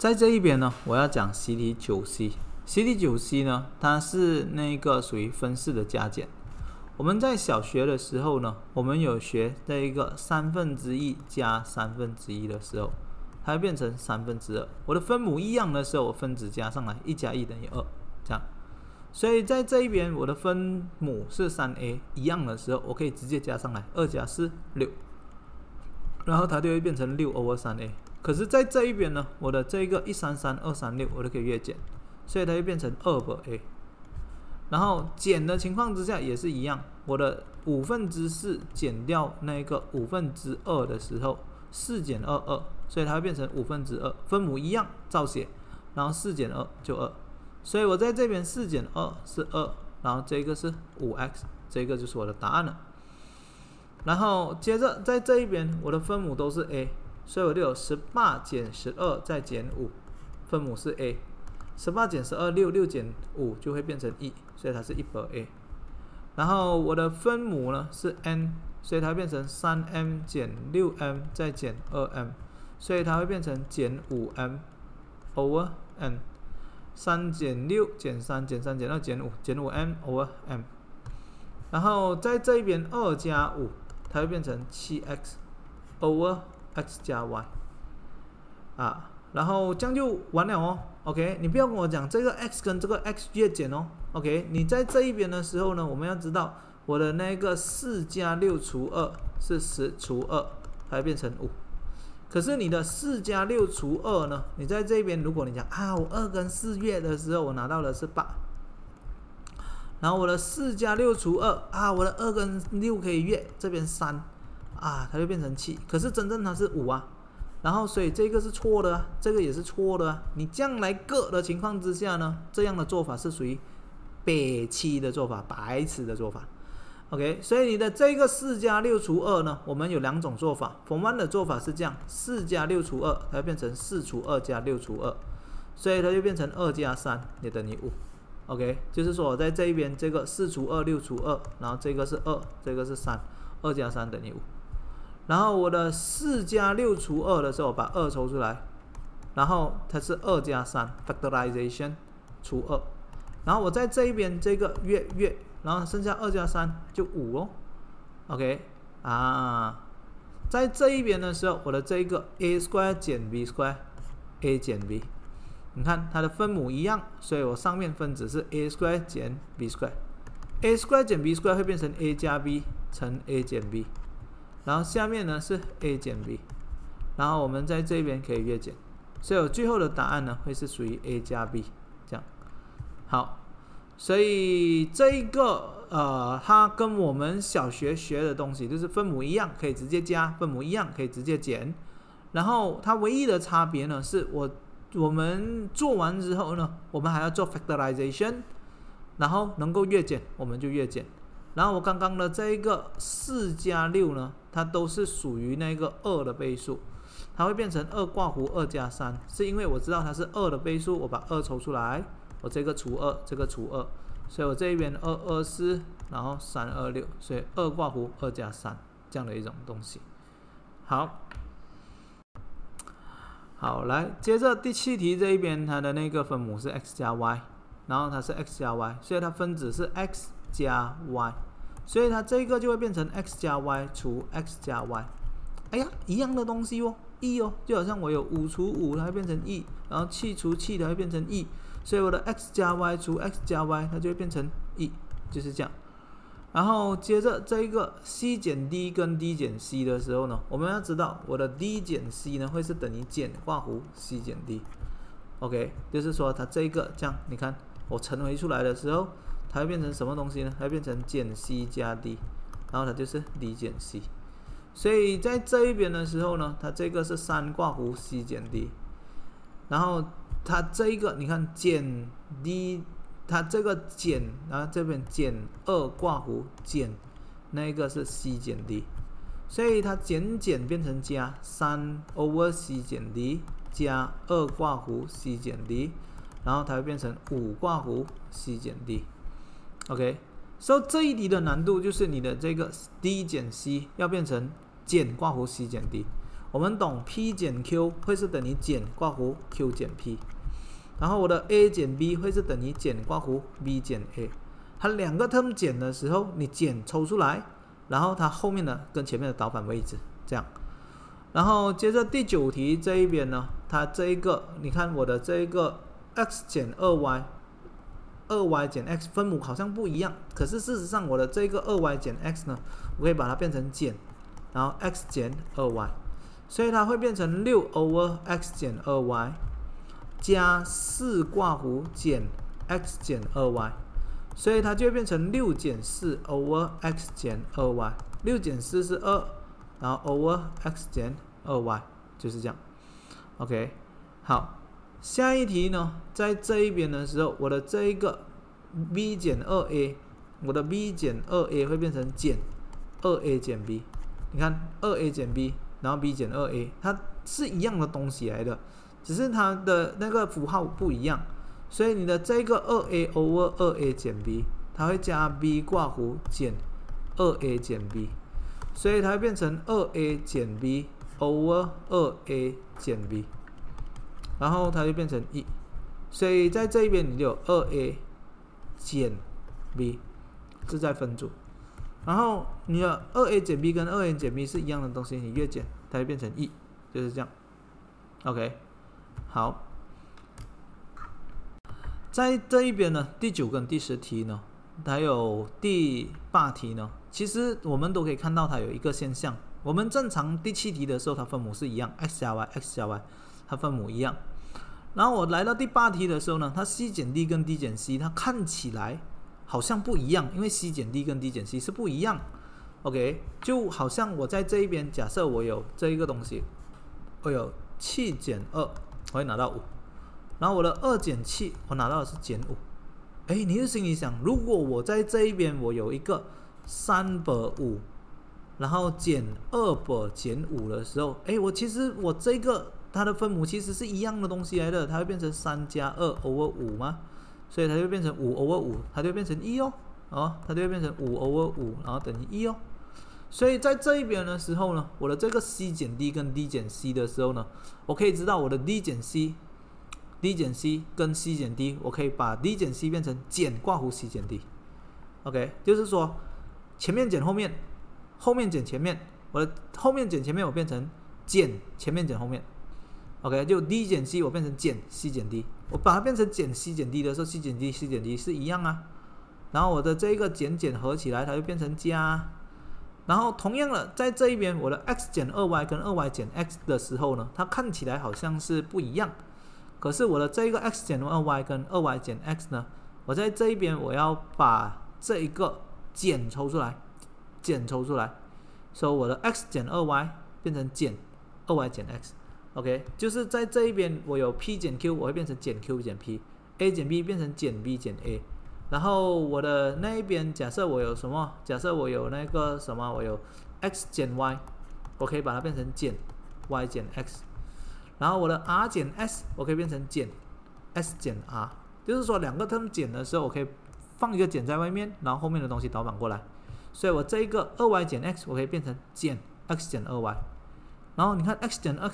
在这一边呢，我要讲习题9C。习题9C 呢，它是那个属于分式的加减。我们在小学的时候呢，我们有学这一个1/3加1/3的时候，它会变成2/3。我的分母一样的时候，我分子加上来，1加1等于2，这样。所以在这一边，我的分母是3a， 一样的时候，我可以直接加上来，2加4 6，然后它就会变成6/3a。可是，在这一边呢，我的这个133、236，我都可以越减，所以它就变成2/a。然后减的情况之下也是一样，我的4/5减掉那个2/5的时候，4减2 2，所以它会变成2/5，分母一样照写，然后4减2就2，所以我在这边4减2是2，然后这个是5x，这个就是我的答案了。然后接着在这一边，我的分母都是 a， 所以我就有18减12再减5，分母是 a。18减12 6减5就会变成1，所以它是1/a。然后我的分母呢是 n， 所以它会变成3m 减6m再减2m， 所以它会变成减5m over n。3减6减3减3减2减5，减5m over m。然后在这一边2加5，它会变成7x over x 加 y 啊。然后这样就完了哦 ，OK， 你不要跟我讲这个 x 跟这个 x 越减哦 ，OK， 你在这一边的时候呢，我们要知道我的那个4加6除2是10除2，它会变成5。可是你的4加6除2呢，你在这边如果你讲啊，我2跟4越的时候，我拿到的是8，然后我的4加6除2啊，我的2跟6可以越，这边3啊，它就变成7，可是真正它是5啊。然后，所以这个是错的啊，这个也是错的啊。你这样来个的情况之下呢，这样的做法是属于北七的做法，白痴的做法。OK， 所以你的这个4加6除2呢，我们有2种做法。Form 1的做法是这样，4加6除2，它会变成4除2加6除2，所以它就变成2加3也等于5。OK， 就是说我在这一边这个4除2 6除2，然后这个是2，这个是3，2加3等于5。然后我的4加6除2的时候，我把2抽出来，然后它是2加3 factorization 除2，然后我在这一边这个越，然后剩下2加3就5哦 ，OK 啊，在这一边的时候，我的这个 a square 减 b square，a 减 b， 你看它的分母一样，所以我上面分子是 a square 减 b square，a square 减 b square 会变成 a 加 b 乘 a 减 b。然后下面呢是 a 减 b， 然后我们在这边可以越减，所以我最后的答案呢会是属于 a 加 b 这样。好，所以这一个它跟我们小学学的东西就是分母一样可以直接加，分母一样可以直接减，然后它唯一的差别呢是我们做完之后呢，我们还要做 factorization， 然后能够越减我们就越减。然后我刚刚的这一个4加6呢，它都是属于那个2的倍数，它会变成2括弧2加3，是因为我知道它是2的倍数，我把2抽出来，我这个除2，这个除2，所以我这一边224，然后326，所以2括弧2加3这样的一种东西。好，来接着第7题这一边，它的那个分母是 x 加 y， 然后它是 x 加 y， 所以它分子是 x加 y， 所以它这个就会变成 x 加 y 除 x 加 y。哎呀，一样的东西哦，1哦，就好像我有5除5，它会变成1，然后7除7，它会变成1，所以我的 x 加 y 除 x 加 y， 它就会变成1，就是这样。然后接着这一个 c 减 d 跟 d 减 c 的时候呢，我们要知道我的 d 减 c 呢会是等于减括弧 c 减 d。OK， 就是说它这个这样，你看我乘回出来的时候，它会变成什么东西呢？它会变成减 c 加 d， 然后它就是 d 减 c。所以在这一边的时候呢，它这个是3括弧 c 减 d， 然后它这一个你看减 d， 它这个减，然后这边减2括弧减，那个是 c 减 d， 所以它减变成加3 over c 减 d 加2括弧 c 减 d， 然后它会变成5括弧 c 减 d。OK， 所以这一题的难度就是你的这个 d 减 c 要变成减括弧 c 减 d。 我们懂 P 减 Q 会是等于减括弧 Q 减 P， 然后我的 A 减 B 会是等于减括弧 B 减 A， 它两个 term 减的时候，你减抽出来，然后它后面的跟前面的倒反位置，这样。然后接着第9题这一边呢，它这一个你看我的这一个 x 减 2y，2y 减 x 分母好像不一样，可是事实上我的这个 2y 减 x 呢，我可以把它变成减，然后 x 减 2y， 所以它会变成6 over x 减 2y 加4括弧减 x 减 2y， 所以它就会变成6减4 over x 减 2y， 6减4是2，然后 over x 减 2y 就是这样 ，OK， 好，下一题呢，在这一边的时候，我的这一个 b 减 2a， 我的 b 减 2a 会变成减 2a 减 b， 你看 2a 减 b， 然后 b 减 2a， 它是一样的东西来的，只是它的那个符号不一样，所以你的这个 2a over 2a 减 b， 它会加 b 括弧减 2a 减 b。所以它会变成 2a 减 b over 2a 减 b， 然后它就变成1，所以在这一边你就有 2a 减 b 是在分组，然后你的 2a 减 b 跟 2a 减 b 是一样的东西，你越减它会变成1，就是这样。OK， 好，在这一边呢，第9跟第10题呢，还有第8题呢。其实我们都可以看到它有一个现象，我们正常第7题的时候，它分母是一样 ，x 加 y，x 加 y， 它分母一样。然后我来到第8题的时候呢，它 c 减 d 跟 d 减 c， 它看起来好像不一样，因为 c 减 d 跟 d 减 c 是不一样。OK， 就好像我在这一边，假设我有这一个东西，我有7减2，我会拿到5，然后我的2减7，我拿到的是减5。哎，你就心里想，如果我在这一边我有一个3/5，然后减2/减5的时候，哎，其实我这个它的分母其实是一样的东西来的，它会变成3加2 over 5吗？所以它就变成5 over 5，它就变成1哦，它就会变成5 over 5，然后等于1哦。所以在这一边的时候呢，我的这个 c 减 d 跟 d 减 c 的时候呢，我可以知道我的 d 减 c。d 减 c 跟 c 减 d， 我可以把 d 减 c 变成减括弧 c 减 d。OK， 就是说前面减后面，后面减前面，我的后面减前面我变成减前面减后面。OK， 就 d 减 c 我变成减 c 减 d， 我把它变成减 c 减 d 的时候 ，c 减 d、c 减 d 是一样啊。然后我的这个减合起来，它就变成加。然后同样的，在这一边我的 x 减 2y 跟 2y 减 x 的时候呢，它看起来好像是不一样。可是我的这个 x 减 2y 跟 2y 减 x 呢，我在这一边我要把这一个减抽出来，所以我的 x 减 2y 变成减 2y 减 x。OK， 就是在这一边我有 p 减 q， 我会变成减 q 减 p，a 减 b 变成减 b 减 a。然后我的那一边假设我有什么？假设我有那个什么？我有 x 减 y， 我可以把它变成减 y 减 x。然后我的 r 减 s 我可以变成减 s 减 r， 就是说两个 term 减的时候，我可以放一个减在外面，然后后面的东西倒反过来。所以我这一个 2y 减 x 我可以变成减 x 减 2y。然后你看 x 减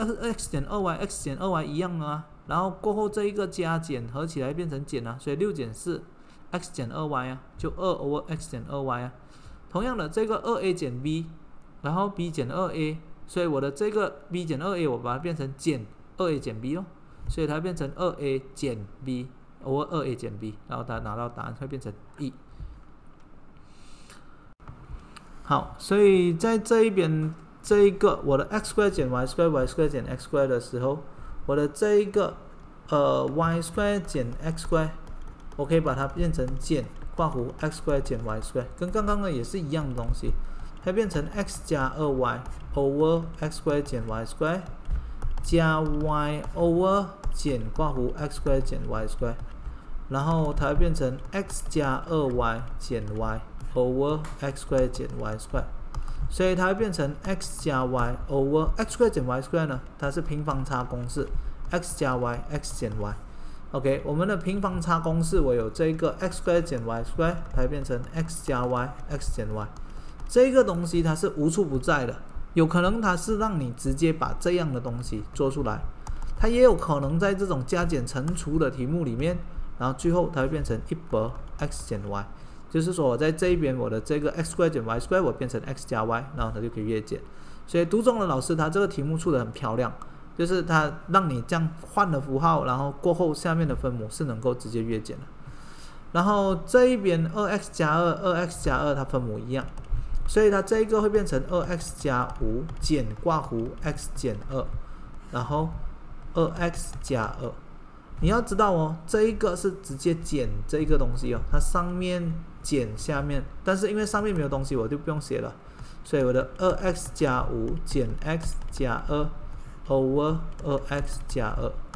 2y，x 减 2y 一样啊。然后过后这一个加减合起来变成减啊，所以6减4 x 减 2y 啊，就2 over x 减 2y 啊。同样的，这个 2a 减 b， 然后 b 减 2a。所以我的这个 b 减 2a 我把它变成减 2a 减 b 咯，所以它变成 2a 减 b over 2a 减 b， 然后它拿到答案会变成1。好，所以在这一边这一个我的 x square 减 y square，y square 减 x square 的时候，我的这一个y square 减 x square， 我可以把它变成减括弧 x square 减 y square， 跟刚刚的也是一样的东西。它变成 x 加 2y over x square 减 y square 加 y over 减括弧 x square 减 y square， 然后它会变成 x 加 2y 减 y over x square 减 y square， 所以它会变成 x 加 y over x square 减 y square 呢，它是平方差公式 x 加 y x 减 y。OK， 我们的平方差公式我有这个 x square 减 y square， 它会变成 x 加 y x 减 y。这个东西它是无处不在的， 有可能它是让你直接把这样的东西做出来，它也有可能在这种加减乘除的题目里面，然后最后它会变成100 x 减 y， 就是说我在这一边我的这个 x square 减 y square 我变成 x 加 y， 然后它就可以越减。所以读中的老师他这个题目出的很漂亮，就是他让你这样换了符号，然后过后下面的分母是能够直接越减的。然后这一边 2x 加2 2x 加2它分母一样，所以它这一个会变成 2x 加5减括弧 x 减2，然后 2x 加2。你要知道哦，这一个是直接减这一个东西哦，它上面减下面，但是因为上面没有东西我就不用写了，所以我的 2x 加5减 x 加2 over 2x 加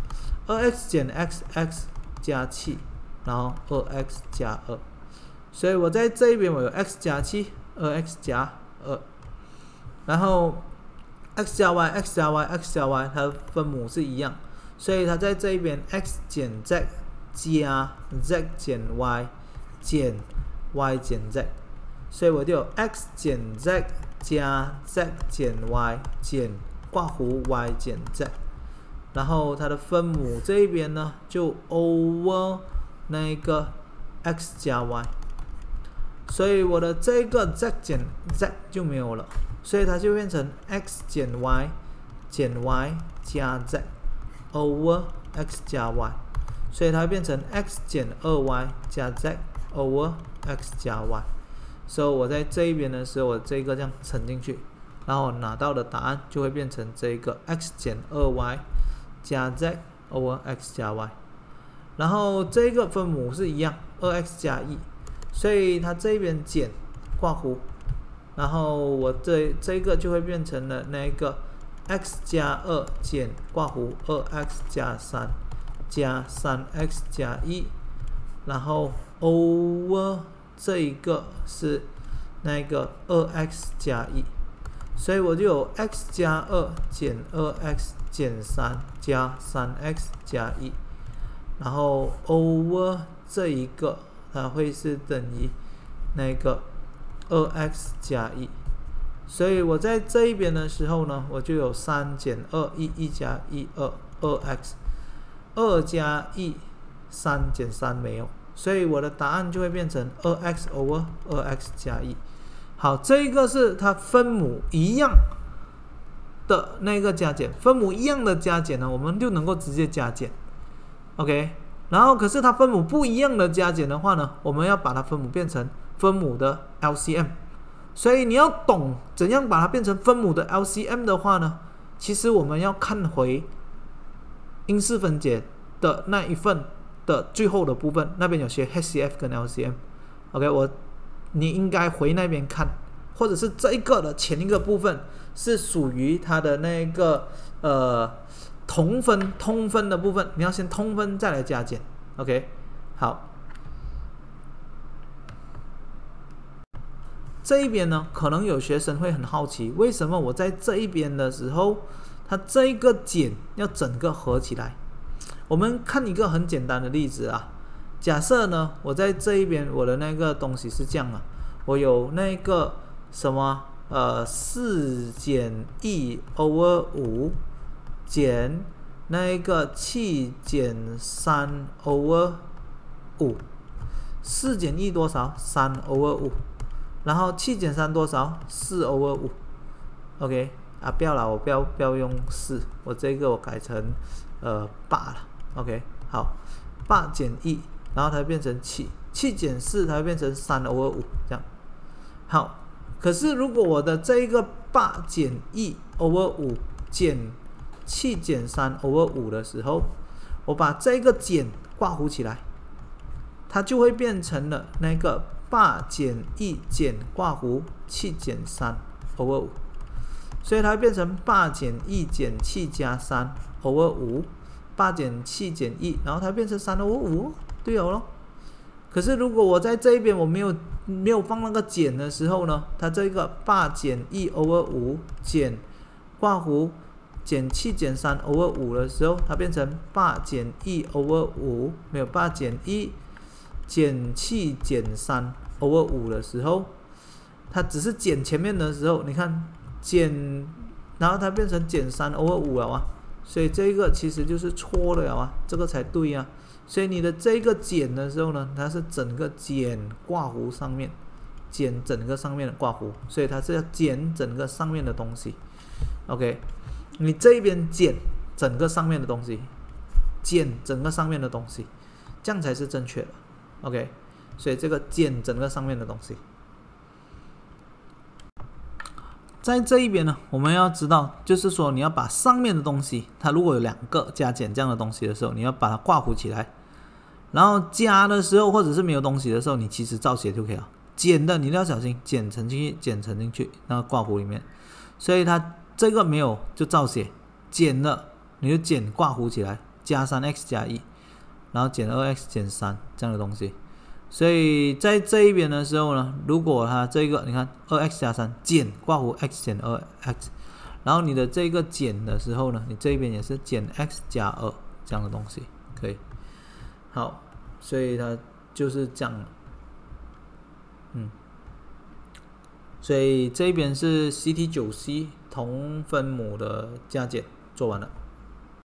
2，2x 减 x 加7，然后 2x 加2，所以我在这一边我有 x 加7 2x 加2，然后 x 加 y x 加 y x 加 y 它的分母是一样，所以它在这一边 x 减 z 加 z 减 y 减 y 减 z， 所以我就有 x 减 z 加 z 减 y 减括弧 y 减 z， 然后它的分母这一边呢就 over 那个 x 加 y， 所以我的这个 z 减 z 就没有了，所以它就变成 x 减 y 减 y 加 z over x 加 y， 所以它会变成 x 减 2y 加 z over x 加 y。 所以我在这一边的时候，我这个这样乘进去，然后拿到的答案就会变成这个 x 减 2y 加 z over x 加 y。 然后这个分母是一样 2x 加1，所以它这边减括弧，然后我这个就会变成了那个 x 加2减括弧 2x 加3加 3x 加1，然后 over 这一个是那个 2x 加1，所以我就有 x 加2减 2x 减3加 3x 加1，然后 over 这一个它会是等于那个 2x 加1，所以我在这一边的时候呢，我就有3减2 1加1 2x 2加1 3减3没有，所以我的答案就会变成 2x over 2x 加1。好，这一个是它分母一样的那个加减，分母一样的加减呢，我们就能够直接加减 ，OK。然后可是它分母不一样的加减的话呢，我们要把它分母变成分母的 LCM。所以你要懂怎样把它变成分母的 LCM 的话呢，其实我们要看回因式分解的那一份的最后的部分，那边有学 HCF 跟 LCM。OK， 你应该回那边看，或者是这一个的前一个部分是属于它的那个通分的部分，你要先通分再来加减。OK， 好。这一边呢，可能有学生会很好奇，为什么我在这一边的时候，它这一个减要整个合起来？我们看一个很简单的例子啊，假设呢，我在这一边我的那个东西是这样啊，我有那个什么4减1 over 5减那个7减3 over 5，4减1多少？3 over 5。然后7减3多少？4 over 5。OK 啊，不要了，我不要用4，我这个我改成8了。OK， 好，8减1，然后它会变成7减4，它会变成3 over 5，这样。好，可是如果我的这一个8减1 over 5减7减3 over 5的时候，我把这个减括弧起来，它就会变成了那个8减1减括弧7减3 over 5，所以它会变成8减1减7加3 over 5，8减7减1，然后它变成3 over 5，对哦。可是如果我在这一边我没有放那个减的时候呢，它这个8减1 over 5减括弧减7减3 over 5的时候，它变成8减1 over 5，没有8减1减7减3 over 5的时候，它只是减前面的时候，你看减，然后它变成减3/5了啊，所以这个其实就是错了啊，这个才对啊。所以你的这个减的时候呢，它是整个减挂弧上面，减整个上面的挂弧，所以它是要减整个上面的东西。OK， 你这边减整个上面的东西，减整个上面的东西，这样才是正确的。OK， 所以这个减整个上面的东西。在这一边呢，我们要知道，就是说你要把上面的东西，它如果有2个加减这样的东西的时候，你要把它挂弧起来。然后加的时候或者是没有东西的时候，你其实照写就可以了。减的你要小心，减乘进去那个挂弧里面。所以它这个没有就照写，减了你就减挂弧起来，加 3x 加1，然后减 2x 减3这样的东西。所以在这一边的时候呢，如果它这个你看 2x 加3减挂弧 x 减 2x， 然后你的这个减的时候呢，你这边也是减 x 加2这样的东西，可以。好，所以它就是这样了。所以这边是 CT9C 同分母的加减做完了。